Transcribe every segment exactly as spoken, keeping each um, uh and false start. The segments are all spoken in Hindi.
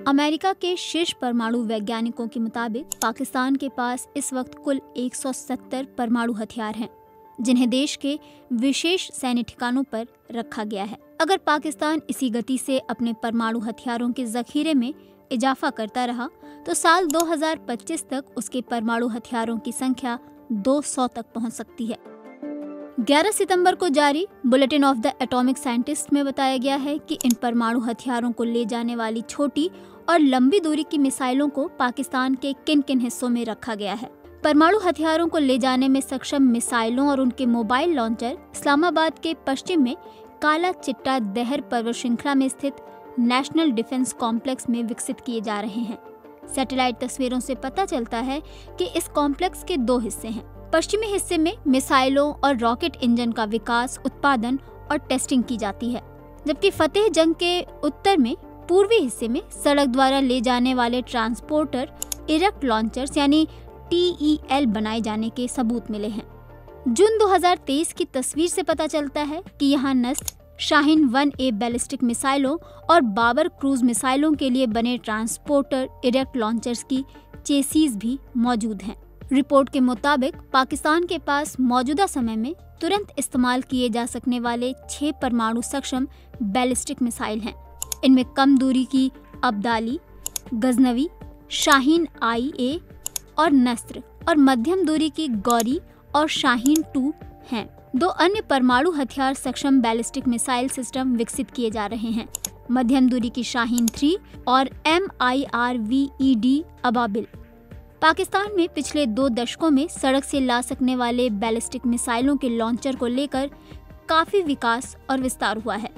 अमेरिका के शीर्ष परमाणु वैज्ञानिकों के मुताबिक पाकिस्तान के पास इस वक्त कुल एक सौ सत्तर परमाणु हथियार हैं, जिन्हें देश के विशेष सैन्य ठिकानों पर रखा गया है। अगर पाकिस्तान इसी गति से अपने परमाणु हथियारों के जखीरे में इजाफा करता रहा तो साल दो हज़ार पच्चीस तक उसके परमाणु हथियारों की संख्या दो सौ तक पहुंच सकती है। ग्यारह सितंबर को जारी bulletin of the atomic scientist में बताया गया है कि इन परमाणु हथियारों को ले जाने वाली छोटी और लंबी दूरी की मिसाइलों को पाकिस्तान के किन किन हिस्सों में रखा गया है। परमाणु हथियारों को ले जाने में सक्षम मिसाइलों और उनके मोबाइल लॉन्चर इस्लामाबाद के पश्चिम में काला चिट्टा दहर पर्वत श्रृंखला में स्थित नेशनल डिफेंस कॉम्प्लेक्स में विकसित किए जा रहे हैं। सैटेलाइट तस्वीरों से पता चलता है कि इस कॉम्प्लेक्स के दो हिस्से हैं। पश्चिमी हिस्से में मिसाइलों और रॉकेट इंजन का विकास, उत्पादन और टेस्टिंग की जाती है, जबकि फतेह जंग के उत्तर में पूर्वी हिस्से में सड़क द्वारा ले जाने वाले ट्रांसपोर्टर इरेक्ट लॉन्चर्स यानी टी ई एल बनाए जाने के सबूत मिले हैं। जून दो हज़ार तेईस की तस्वीर से पता चलता है कि यहाँ Nasr Shaheen one A ballistic मिसाइलों और बाबर क्रूज मिसाइलों के लिए बने ट्रांसपोर्टर इरेक्ट लॉन्चर्स की चेसीज भी मौजूद हैं। रिपोर्ट के मुताबिक पाकिस्तान के पास मौजूदा समय में तुरंत इस्तेमाल किए जा सकने वाले छह परमाणु सक्षम बैलिस्टिक मिसाइल हैं। इनमें कम दूरी की अब्दाली, गजनवी, शाहीन आई ए और नस्र और मध्यम दूरी की गौरी और शाहीन टू हैं। दो अन्य परमाणु हथियार सक्षम बैलिस्टिक मिसाइल सिस्टम विकसित किए जा रहे हैं, मध्यम दूरी की शाहीन थ्री और M I R V E D Ababeel. Pakistan में पिछले दो दशकों में सड़क से ला सकने वाले बैलिस्टिक मिसाइलों के लॉन्चर को लेकर काफी विकास और विस्तार हुआ है।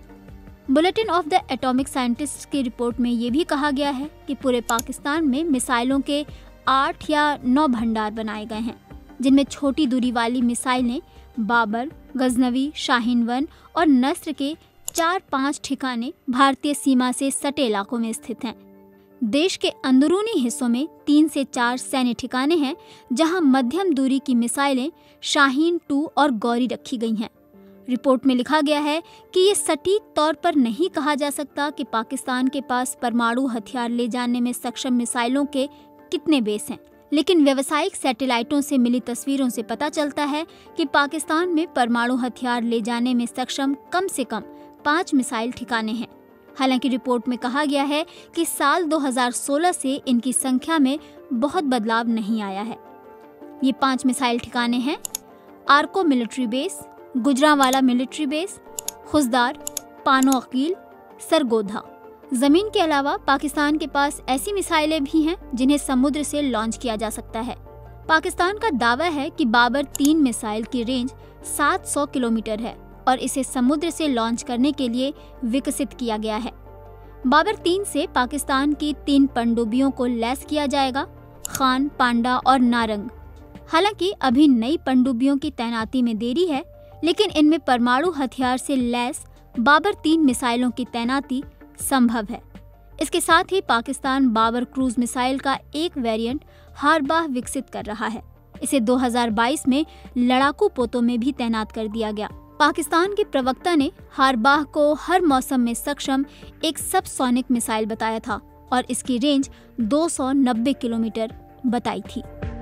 Bulletin of the atomic scientist की रिपोर्ट में ये भी कहा गया है कि पूरे पाकिस्तान में मिसाइलों के आठ या नौ भंडार बनाए गए हैं, जिनमें छोटी दूरी वाली मिसाइलें बाबर, गजनवी, शाहीन वन और नस्र के चार पाँच ठिकाने भारतीय सीमा से सटे इलाकों में स्थित हैं। देश के अंदरूनी हिस्सों में तीन से चार सैन्य ठिकाने हैं, जहां मध्यम दूरी की मिसाइलें शाहीन टू और गौरी रखी गई हैं। रिपोर्ट में लिखा गया है कि ये सटीक तौर पर नहीं कहा जा सकता कि पाकिस्तान के पास परमाणु हथियार ले जाने में सक्षम मिसाइलों के कितने बेस हैं, लेकिन व्यावसायिक सैटेलाइटों से मिली तस्वीरों से पता चलता है कि पाकिस्तान में परमाणु हथियार ले जाने में सक्षम कम से कम पाँच मिसाइल ठिकाने हैं। हालांकि रिपोर्ट में कहा गया है कि साल दो हज़ार सोलह से इनकी संख्या में बहुत बदलाव नहीं आया है। ये पांच मिसाइल ठिकाने हैं: आर्को military base, Gujranwala military base, Khuzdar, Pano Aqil, Sargodha. जमीन के अलावा पाकिस्तान के पास ऐसी मिसाइलें भी हैं जिन्हें समुद्र से लॉन्च किया जा सकता है। पाकिस्तान का दावा है कि बाबर तीन मिसाइल की रेंज सात सौ किलोमीटर है और इसे समुद्र से लॉन्च करने के लिए विकसित किया गया है। बाबर तीन से पाकिस्तान की तीन पनडुब्बियों को लैस किया जाएगा: खान, पांडा और नारंग। हालांकि अभी नई पनडुब्बियों की तैनाती में देरी है, लेकिन इनमें परमाणु हथियार से लैस बाबर तीन मिसाइलों की तैनाती संभव है। इसके साथ ही पाकिस्तान बाबर क्रूज मिसाइल का एक वेरिएंट हारबाह विकसित कर रहा है। इसे दो हज़ार बाईस में लड़ाकू पोतों में भी तैनात कर दिया गया। पाकिस्तान के प्रवक्ता ने हारबाह को हर मौसम में सक्षम एक सबसोनिक मिसाइल बताया था और इसकी रेंज दो सौ नब्बे किलोमीटर बताई थी।